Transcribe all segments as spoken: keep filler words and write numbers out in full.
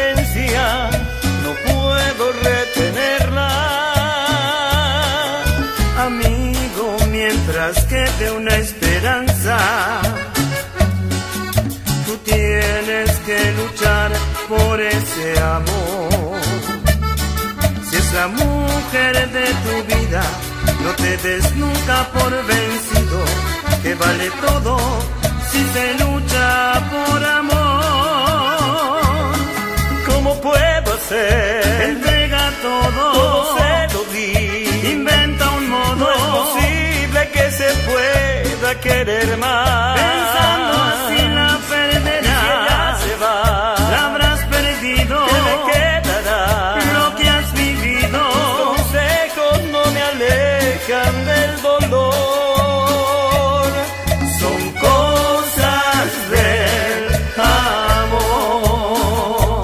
ausencia no puedo retenerla. Amigo, mientras quede una esperanza, tú tienes que luchar por ese amor. Si es la mujer de tu vida, no te des nunca por vencido, que vale todo si se lucha por amor. ¿Cómo puedo hacer? Entrega todo, todo se lo di. Inventa un modo, no es posible que se pueda querer más. Pensando así la perderás, y si ella se va, la habrás perdido. ¿Qué me quedará? Lo que has vivido. Tus consejos no me alejan del dolor, son cosas del amor.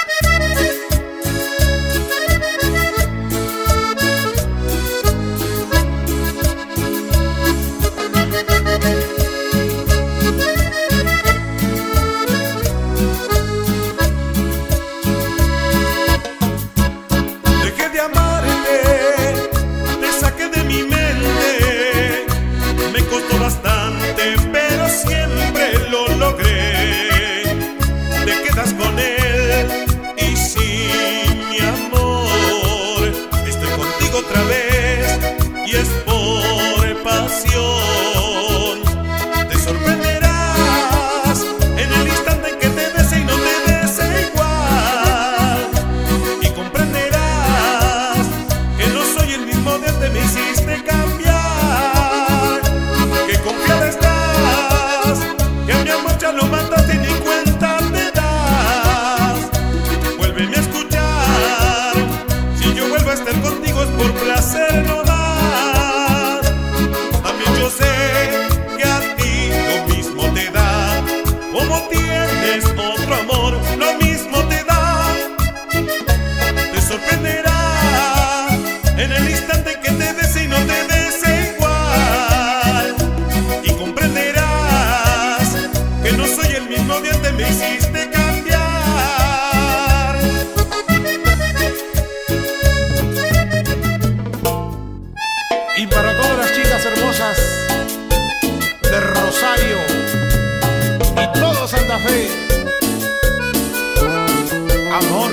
Dejé de amarte, te saqué de mi mente, me costó bastante, pero siempre lo logré. Te quedas con él y sí, mi amor, estoy contigo otra vez y es por pasión. Te sorprenderás en el instante en que te bese y no te bese igual, y comprenderás que no soy el mismo de antes, me hiciste cambiar. Que confiada estás, que a mi amor ya lo mataste y ni cuenta te das. Vuélveme a escuchar, si yo vuelvo a estar contigo es por placer no más. También yo sé que a ti lo mismo te da, como tienes otro amor, lo mismo te da. Te sorprenderás en el instante que te bese y no te bese igual, y comprenderás que no soy el mismo de antes, me hiciste cambiar. Y para todas las chicas hermosas de Rosario y todo Santa Fe, amor.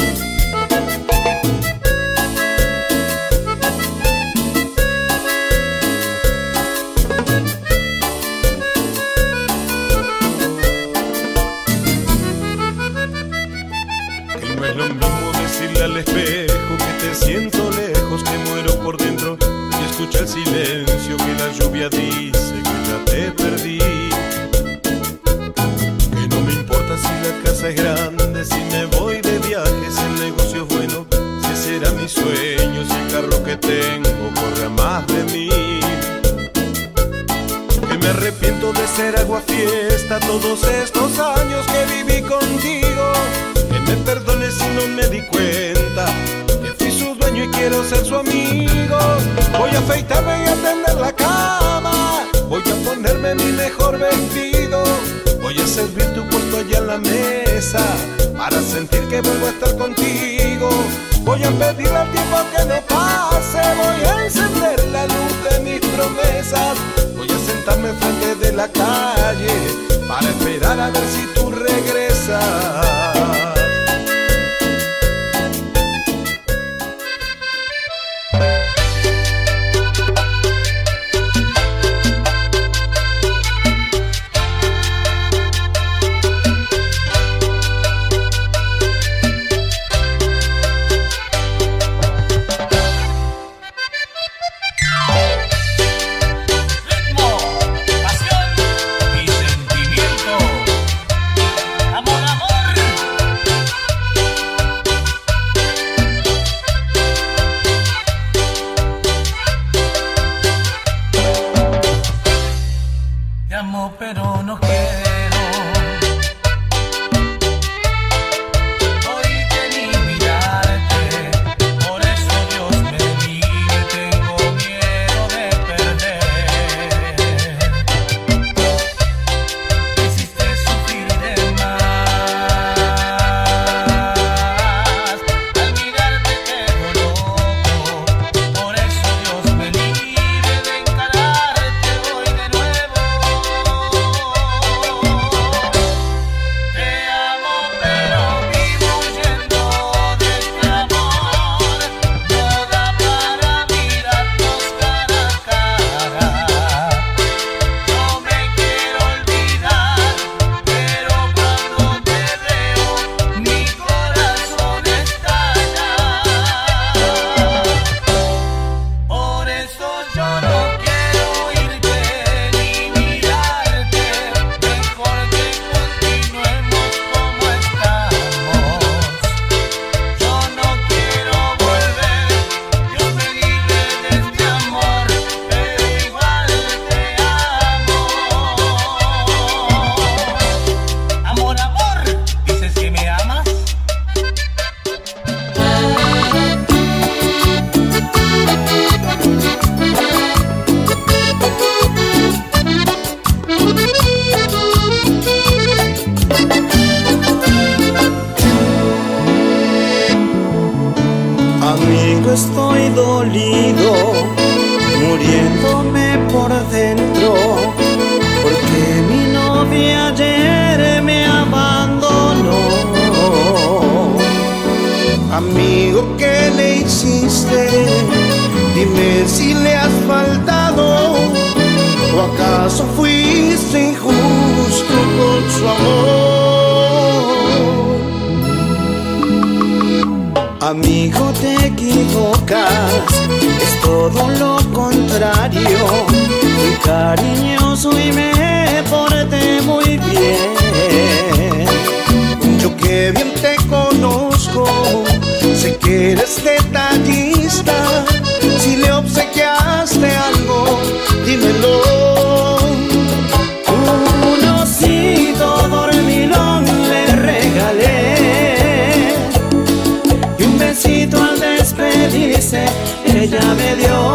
Que no es lo mismo decirle al espejo que te siento lejos, que muero por dentro, y escucha el silencio que la lluvia dice que ya te perdí. Que no me importa si la casa es grande, si me voy de viaje, si el negocio es bueno, si ese era mi sueño, si el carro que tengo corre a más de mí. Que me arrepiento de ser aguafiesta todos estos años que viví contigo. Que me perdones si no me di cuenta que fui su dueño y quiero ser su amigo. Voy a afeitarme y a tender la cama, voy a ponerme mi mejor vestido, voy a servir tu puesto allá en la mesa para sentir que vuelvo a estar contigo. Voy a pedirle al tiempo que no pase, voy a encender la luz de mis promesas, voy a sentarme enfrente de la calle para esperar a ver si tú regresas. Pasión y sentimiento. Amor, amor. amigo, estoy dolido, muriéndome por dentro, porque mi novia ayer me abandonó. Amigo, ¿qué le hiciste? Dime si le has faltado, ¿o acaso fuiste injusto con su amor? Amigo, te equivocas, es todo lo contrario. Fui cariñoso y me porté muy bien. Yo que bien te conozco, sé que eres detallista. Si le obsequiaste algo, dímelo. Un osito dormilón le regalé, y un besito al despedirse ella me dio.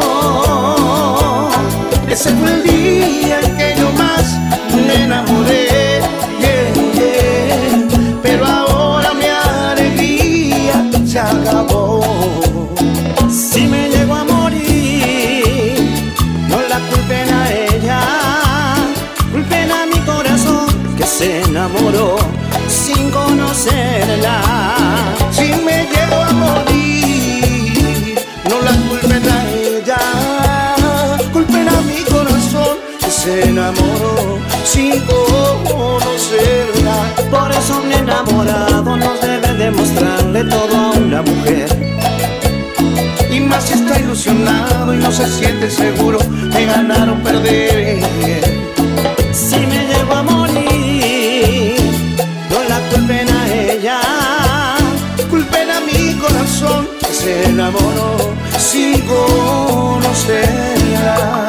Ese fue el día en que yo más me enamoré, yeah, yeah. Pero ahora mi alegría se acabó. Si me llego a morir, no la culpen a ella, culpen a mi corazón que se enamoró sin conocerla. Si me llego a morir, no la culpen a ella, culpen a mi corazón que se enamoró sin conocerla. Por eso un enamorado no debe demostrarle todo a una mujer, y más si está ilusionado y no se siente seguro de ganar o perder. Si me llego a morir, no la culpen a ella, culpen a mi corazón que se enamoró sin conocerla.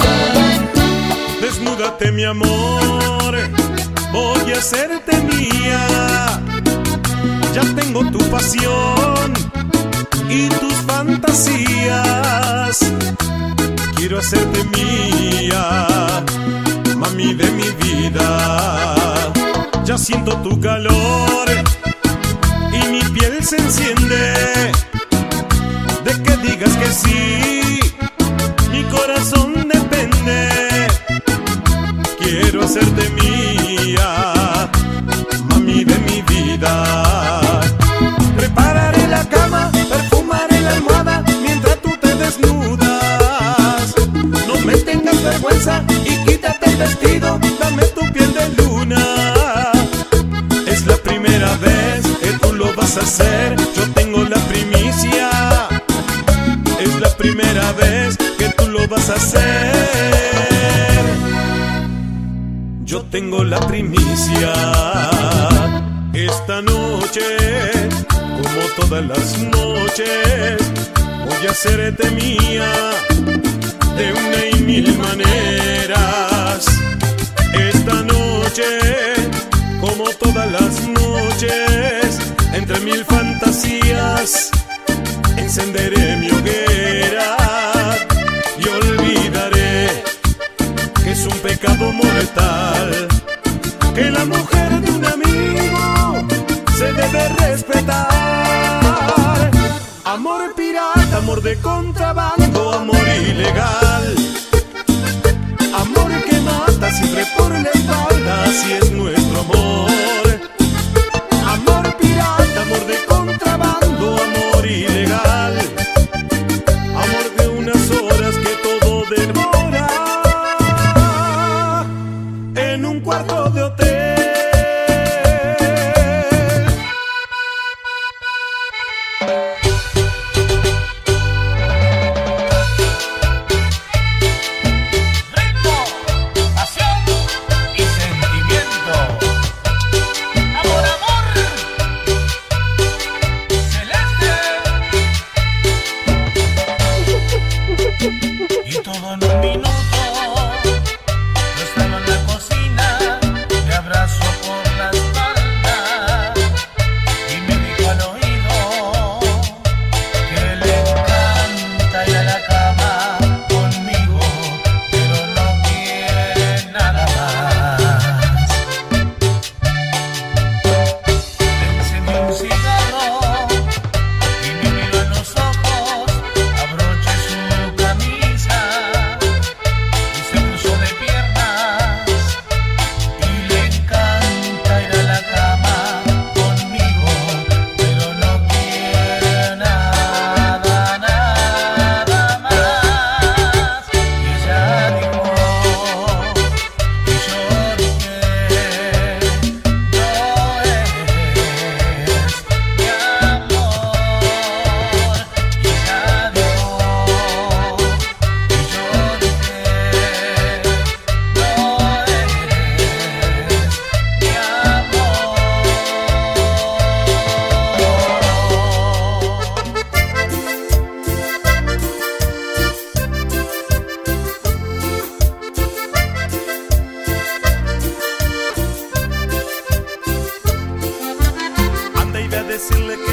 Desnúdate, mi amor, voy a hacerte mía. Ya tengo tu pasión y tus fantasías. Quiero hacerte mía, mami de mi vida. Ya siento tu calor y mi piel se enciende de que digas que sí, mi corazón depende. Quiero hacerte mía, mami de mi vida. Prepararé la cama, perfumaré la almohada mientras tú te desnudas. No me tengas vergüenza y quítate el vestido, dame tu piel de luna. Es la primera vez que tú lo vas a hacer, yo tengo la primicia. Es la primera vez que tú lo vas a hacer, yo tengo la primicia. Esta noche, como todas las noches, voy a hacerte mía de una y mil maneras. Esta noche, como todas las noches, entre mil fantasías, encenderé mi hoguera y olvidaré que es un pecado mortal, que la mujer de un amigo se debe respetar. Amor pirata, amor de contrabando, amor ilegal, amor que mata siempre por la espalda, así es nuestro amor. Amor pirata, amor de contrabando, amor ilegal,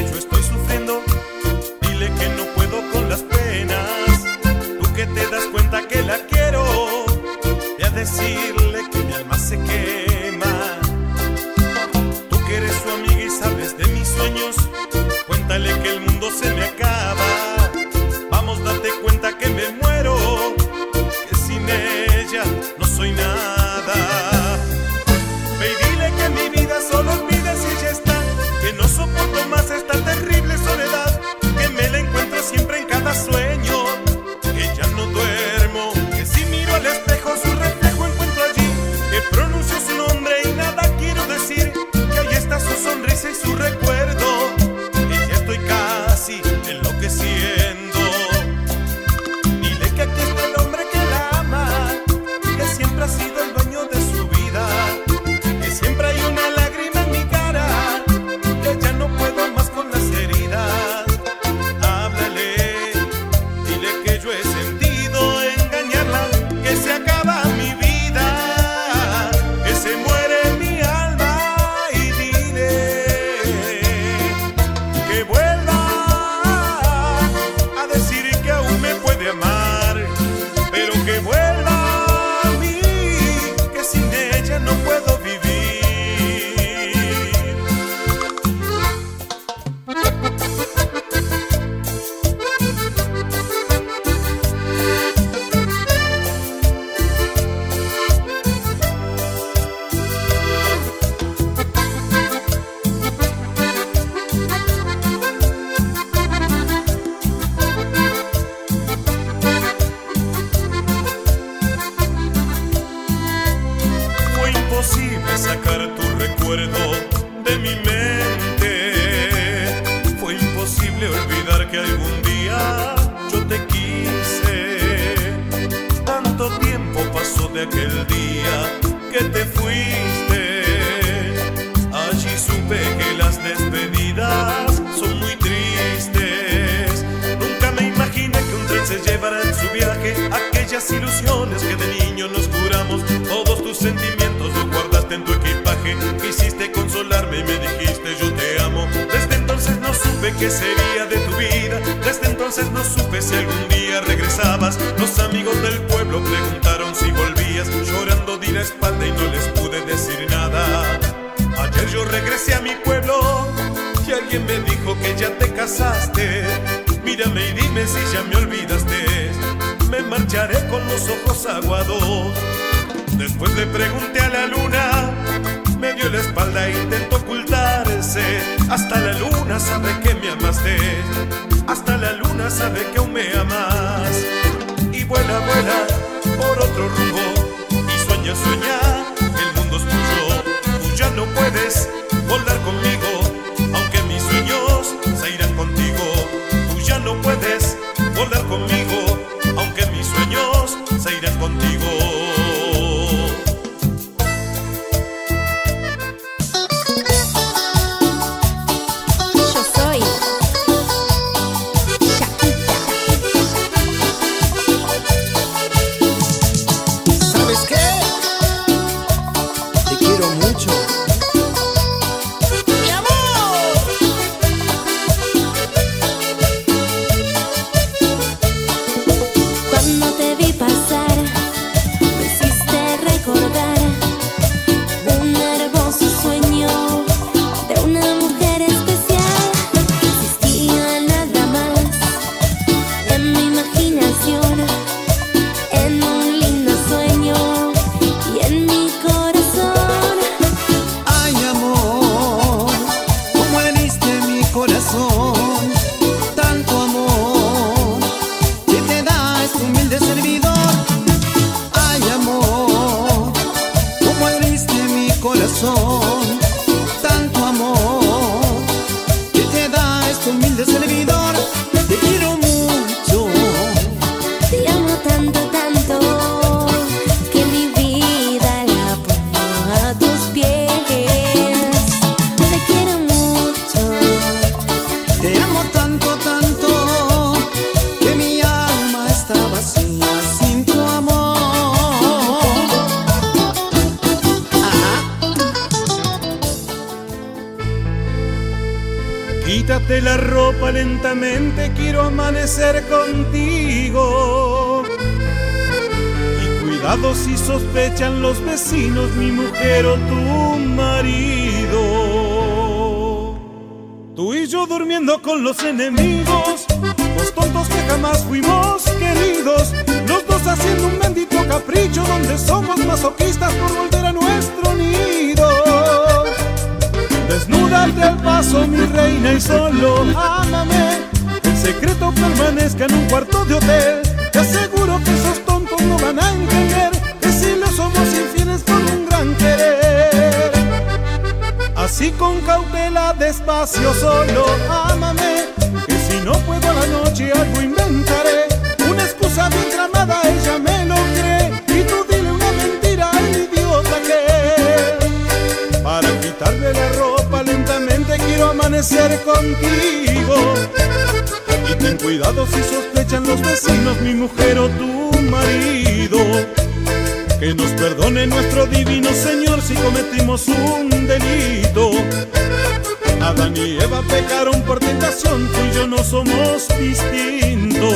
yo estoy sufriendo, dile que no puedo con las penas. Tú que te das cuenta que la quiero, ve a decirle que mi alma se quema. Tú que eres su amiga y sabes de mis sueños, cuéntale que el mundo se me acaba. Vamos, date cuenta que me muero, que sin ella no soy nada. Ve y dile que mi vida solo es vida si ella está, que no soporto más esta terrible soledad, que me la encuentro siempre en cada sueño, que ya no duermo, que si miro al espejo su reflejo encuentro allí, que pronuncio su nombre y nada quiero decir, que ahí está su sonrisa y su recuerdo, que ya estoy casi enloqueciendo. Dile que aquí está el hombre que la ama, que siempre ha sido el dueño de su vida, que siempre hay una lágrima en mi cara, que ya no puedo más con las heridas. Háblale, dile que yo he sentido engañarla, que se acaba mi vida, que se muere mi alma, y dile que vuelva a decir que aún me puede amar, pero que vuelva a mí, que sin ella no puedo vivir. Fue imposible sacar tu recuerdo de mi mente, fue imposible olvidar que algún día yo te quise. Tanto tiempo pasó de aquel día que te fuiste, allí supe que las despedidas son muy tristes. Nunca me imaginé que un tren se llevara en su viaje aquellas ilusiones que de niño nos juramos. Todos tus sentimientos los guardaste en tu equipaje, quisiste consolarme y me dijiste yo te amo. Desde entonces no supe qué sería de tu vida, desde entonces no supe si algún día regresabas. Los amigos del pueblo preguntaron si volvías, llorando di la espalda y no les pude decir nada. Ayer yo regresé a mi pueblo y alguien me dijo que ya te casaste. Mírame y dime si ya me olvidaste, me marcharé con los ojos aguados. Después le pregunté a la luna, me dio la espalda e intentó ocultarse. Hasta la luna sabe que me amaste, hasta la luna sabe que aún me amas. Y vuela, vuela por otro rumbo, y sueña, sueña, el mundo es tuyo. Tú ya no puedes volar conmigo, aunque mis sueños se irán contigo. Tú ya no puedes volar conmigo, aunque mis sueños se irán contigo. la ropa lentamente, quiero amanecer contigo. Y cuidado si sospechan los vecinos, mi mujer o tu marido. Tú y yo durmiendo con los enemigos, los tontos que jamás fuimos queridos, los dos haciendo un bendito capricho donde somos masoquistas por volver a nuestro nido. Desnúdate al paso, mi reina, y solo ámame. El secreto permanezca en un cuarto de hotel. Te aseguro que esos tontos no van a entender que si lo somos infieles con un gran querer. Así con cautela, despacio, solo ámame, que si no puedo a la noche algo inventaré. Una excusa bien tramada, ella me lo cree, y tú dile una mentira al idiota que, para quitarle la ropa lentamente, quiero amanecer contigo. Y ten cuidado si sospechan los vecinos, mi mujer o tu marido. Que nos perdone nuestro divino Señor si cometimos un delito. Adán y Eva pecaron por tentación, tú y yo no somos distintos.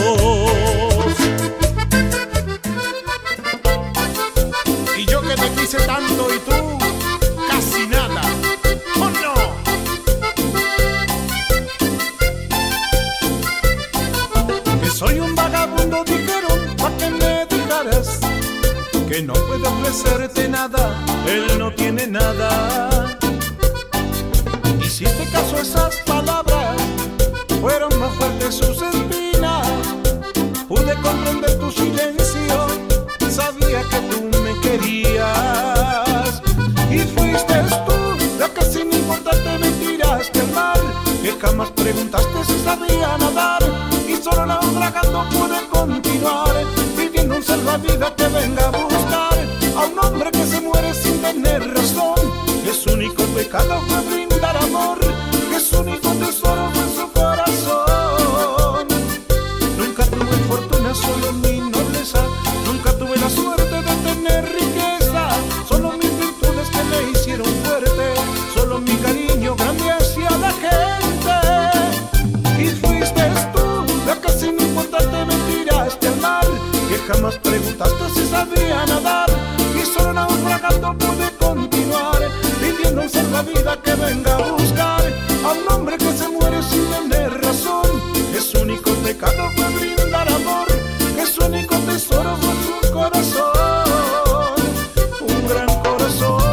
Y yo que te quise tanto y tú casi nada. ¡Oh, no! Que soy un vagabundo, dijeron, pa' que me dejaras. Que no puedo ofrecerte nada, él no tiene nada. Hiciste caso a esas palabras, fueron más fuertes sus espinas. Pude comprender tu silencio, sabía que tú me querías. Y fuiste tú la que sin importarte me tiraste al mar, que jamás preguntaste si sabía nadar. Y solo naufragando pude continuar, viviendo un salvavidas que venga a buscar a un hombre que se muere sin tener razón. Que su único pecado fue brindar amor, que su único tesoro fue su corazón. Nunca tuve fortuna, solo mi nobleza. Nunca tuve la suerte de tener riqueza. Solo mis virtudes que me hicieron fuerte. Solo mi cariño grande hacia la gente. Y fuiste tú la que sin importarte me tiraste al mar, que jamás preguntaste si sabía nadar. Y solo naufragando pude continuar, viviendo un salvavidas que venga a buscar a un hombre que se muere sin tener razón. Que su único pecado fue brindar amor, que su único tesoro fue su corazón, un gran corazón.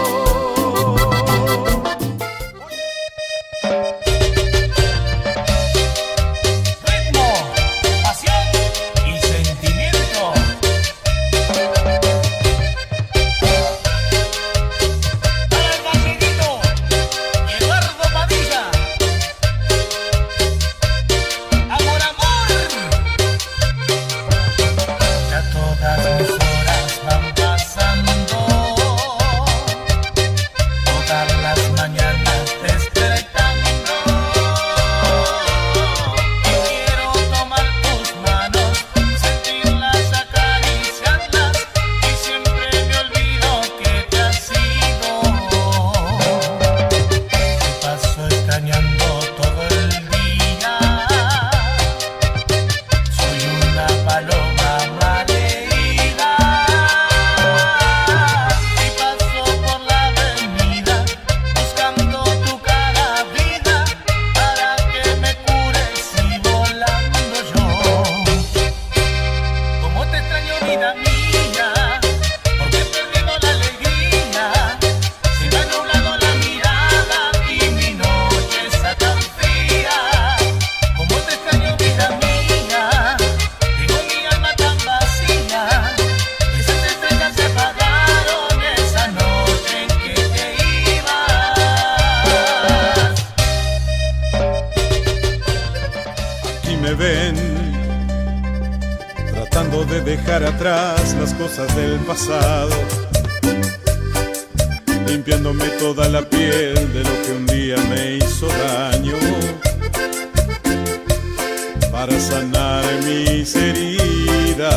Ritmo, pasión y sentimiento. Para el Marcelito y Eduardo Padilla. Amor, amor. Ya todas mis horas van pasando, todas las mañanas despertando. Y quiero tomar tus manos, sentirlas, acariciarlas, y siempre me olvido que te has ido. Te paso extrañando todo el día. Soy una paloma malherida y paso por la avenida buscando tu cara, vida, para que me cures y volando yo. Como te extraño, vida mía, porque he perdido la alegría. Se me ha nublado la mirada y mi noche está tan fría. Como te extraño, vida mía, tengo mi alma tan vacía. Esas estrellas se apagaron esa noche en que te ibas. Aquí me ven, tratando de dejar atrás las cosas del pasado, limpiándome toda la piel de lo que un día me hizo daño, para sanar mis heridas.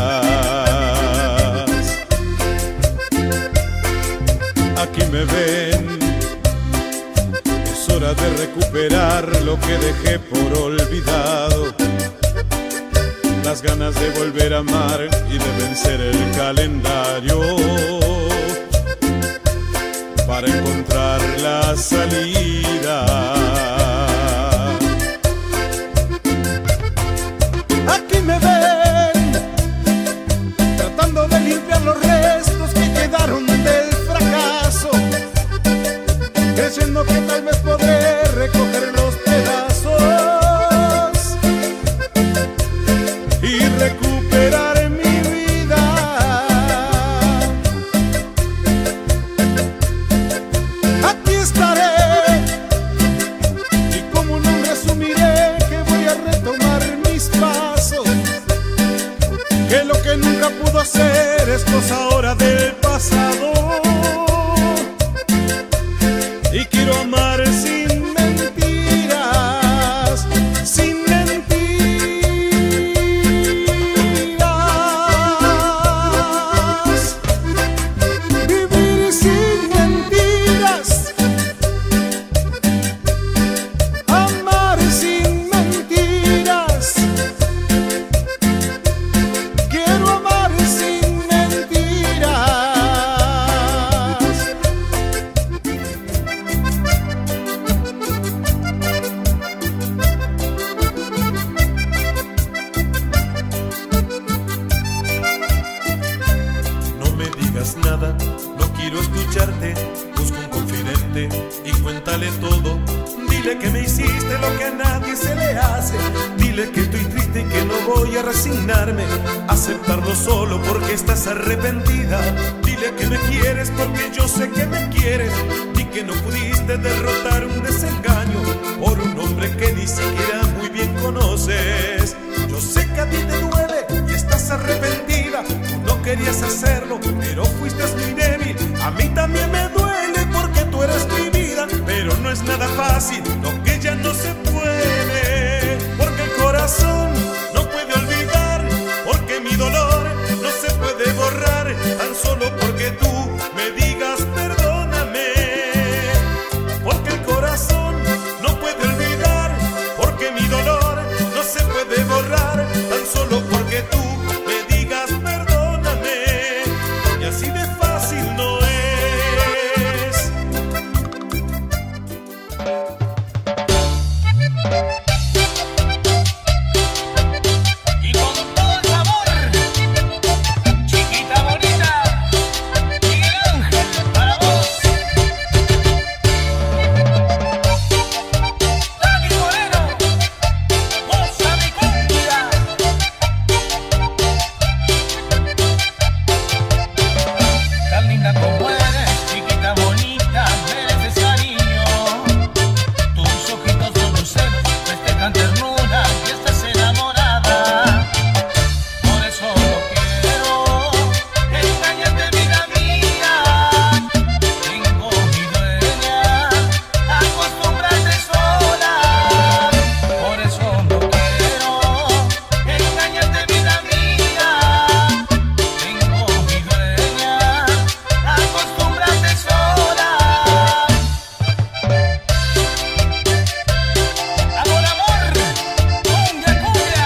Aquí me ven, es hora de recuperar lo que dejé por olvidado, las ganas de volver a amar y de vencer el calendario para encontrar la salida. Aquí me ven, tratando de limpiar los restos que quedaron del fracaso, creyendo que tal vez podré recoger los pedazos y recuperar mi vida. Aquí estaré, y como no resumiré que voy a retomar mis pasos, que lo que nunca pudo ser es cosa ahora del pasado. Y quiero amar sin mentiras, sin mentiras, vivir sin mentiras, amar sin mentiras, quiero amar sin mentiras. No me digas nada, no quiero escucharte. Busca un confidente y cuéntale todo. Dile que me hiciste lo que a nadie se le hace. Dile que estoy triste y que no voy a resignarme, aceptarlo solo porque estás arrepentida. Dile que me quieres porque yo sé que me quieres y que no pudiste derrotar un desengaño por un hombre que ni siquiera muy bien conoces. Yo sé que a ti te duele y estás arrepentida. Tú no querías hacerlo, pero fuiste muy débil. A mí también me duele porque tú eres mi vida, pero no es nada fácil lo que ya no se puede, porque el corazón no puede olvidar, porque mi dolor no se puede borrar, tan solo porque tú me digas perdóname. Porque el corazón no puede olvidar, porque mi dolor no se puede borrar, tan solo porque tú me digas perdóname. Y así de fácil no es. Y con todo el sabor, chiquita bonita, Miguel Ángel, para vos. Dani Moreno, goza mi cumbia. Tan linda como eres, chiquita bonita, mereces cariño. Tus ojitos son luceros, festejan ternura y estás enamorada. Por eso no quiero engañarte, vida mía. Tengo mi dueña, acostúmbrate sola. Por eso no quiero engañarte, vida mía. Tengo mi dueña, acostúmbrate sola. Amor, amor, cumbia, cumbia,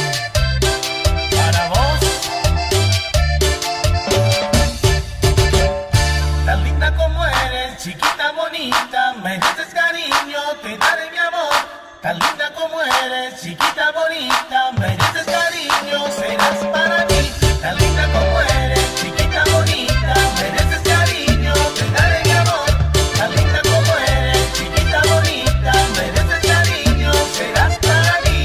para vos. Tan linda como eres, chiquita bonita, mereces cariño, te daré mi amor. Tan linda como eres, chiquita bonita, mereces cariño, serás para mí. Tan linda como eres, chiquita bonita, mereces cariño, te daré mi amor. Tan linda como eres, chiquita bonita, mereces cariño, serás para mí.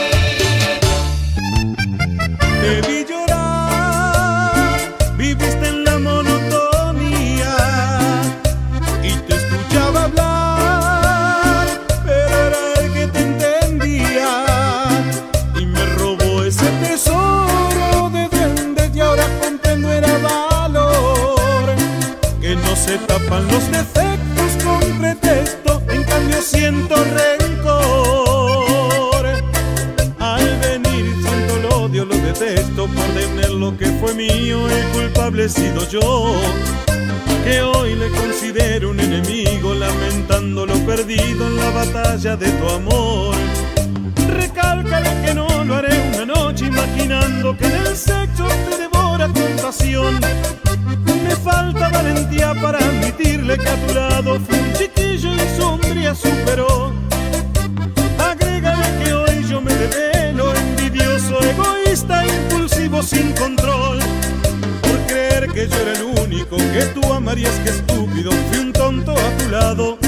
Te vi llorar, viviste en la monotonía y te escuchaba hablar, pero era el que te entendía y me robó ese tesoro de duendes y ahora comprendo era valor, que no se tapan los defectos con pretexto, en cambio siento rencor. Al venir siento el odio, lo detesto, por tener lo que fue mío, el culpable he sido yo. que hoy le considero un enemigo, lamentando lo perdido en la batalla de tu amor. Recálcale que no lo haré una noche, imaginando que en el sexo te devora tentación. Me falta valentía para admitirle que a tu lado fui un chiquillo y su hombría superó. Agrégale que hoy yo me develo, envidioso, egoísta, impulsivo, sin control, por creer que yo era el único que tú amarías. Que estúpido, fui un tonto a tu lado.